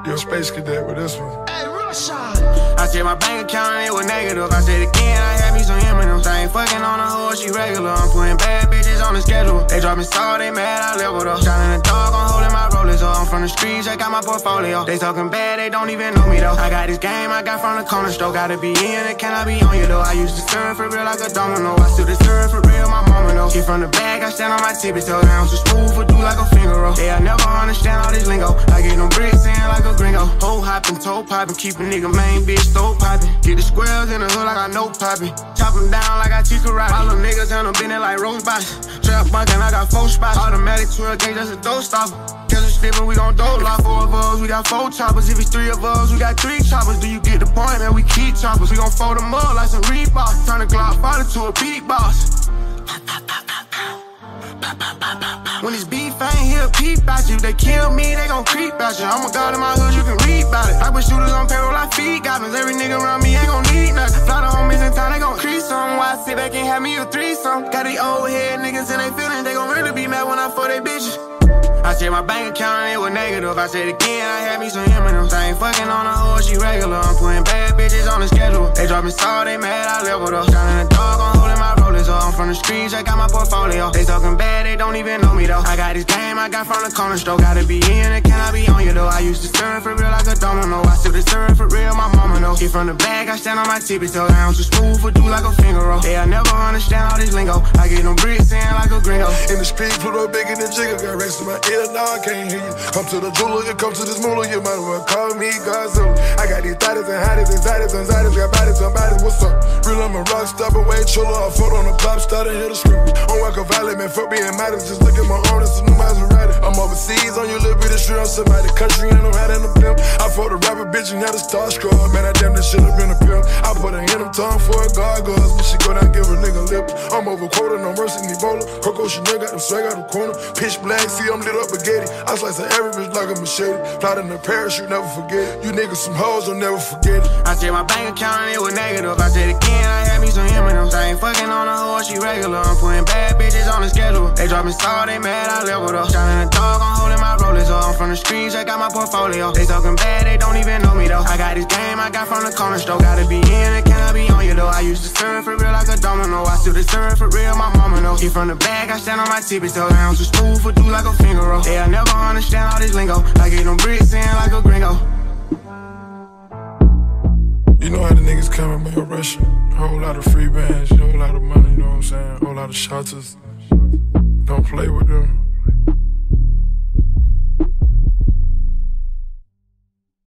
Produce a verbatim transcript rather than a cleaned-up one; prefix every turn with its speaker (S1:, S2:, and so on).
S1: You're a space cadet with this one.
S2: Hey, I check my bank account and it was negative. I said again, I had me some M and M's. I ain't fucking on a hoe, she regular. I'm putting bad bitches on the schedule. They dropping salt, they mad, I leveled up. Shining the dog, I'm holding my rollers up. I'm from the streets, I got my portfolio. They talking bad, they don't even know me though. I got this game, I got from the corner store. Gotta be in it, can I be on you though? I used to serve for real like a domino. I still deserve for real, my mama knows. Get from the bag, I stand on my tippy toes. I'm so smooth, for do like a finger roll. They'll never understand all this lingo. I get them bricks in like a gringo. Hoe hopping, toe popping, keep a nigga main bitch stove popping. Get the squares in the hood like I know popping. Chop them down like I teach karate. All them niggas on them bending like robots. Trap bunkin', I got four spots. Automatic twelve gauge, that's a dough stopper. Catch a slippin', we gon' dough lock. Four of us, we got four choppers. If it's three of us, we got three choppers. Do you get the point, man? We keep choppers. We gon' fold them up like some Reebok. Turn the Glock fighter to a beatbox. When it's beef, I ain't hear a peep out you. They kill me, they gon' creep out you. I'm a god in my hood, you can read about it. I put shooters on payroll, I feed goblins. Every nigga around me ain't gon' need nothing. Fly the homies in town, they gon' crease some. Why I sit back and have me a threesome? Got these old head niggas and they feelings. They gon' really be mad when I fuck they bitches. I check my bank account and it was negative. I said again, I had me some M and M's. I ain't fucking on a hoe, she regular. I'm putting bad bitches on the schedule. They dropping salt, they mad, I leveled up. Shining the dog, I'm holding my rollers up. I'm from the streets, I got my portfolio. They talking bad, they don't even know me though. I got this game, I got from the corner store. Gotta be in it, can I be on you though? I used to serve for real like a domino. I still deserve for real, my mama knows. Get from the bag, I stand on my tippy toes. I'm too smooth, for do like a finger roll. They'll never understand all this lingo. I get them bricks in like a gringo.
S1: In the street, Pluto bigger than Jigga. Got racks in my ear, now I can't hear you. Come to the jeweler, you come to this moolah, you might as well call me Godzilla. I got these thotties and hotties, anxieties, anxieties, got bodies, somebody's, what's up? Real, I'm a rock star, but way chiller. I fought on the top, started hit a script. On Walker Valley, man, fuck being modest. Just look at my own, it's a new Maserati. I'm overseas on your little bit of shit, I'm somebody country, and I'm hiding the pimp. I fought a rapper bitch and had a starstruck. Man, I damn, this shit have been a pimp. I put her in them tongue for a gargoyle. When she go down, give a nigga lip. I'm over quota, no mercy, Ebola. Coco Chanel got them swag out the corner. Pitch black, see, I'm lit up spaghetti. I slice of every bitch like a machete. Fly in the parachute, never forget it. You niggas some hoes, don't never forget it.
S2: I check my bank account and it was negative. I said again, I had me some M and M's. I ain't fucking on a hoe, she regular. I'm putting bad bitches on the schedule. They dropping salt, they mad, I leveled up. Shining the dog, I'm holding my rollers up. I'm from the streets, I got my portfolio. They talking bad, they don't even know me though. I got this game, I got from the corner store. Gotta be in it, can I be on you though? I used to serve for real like a domino. I still deserve for real, my mama knows. Get from the bag, I stand on my tippy toes. I'm too smooth, for do like a finger roll. They'll never understand all this lingo. I get them bricks in like a gringo.
S1: You know how the niggas coming, man, rushing. Whole lot of free bands, whole lot of money, you know what I'm saying? Whole lot of shotters. Don't play with them.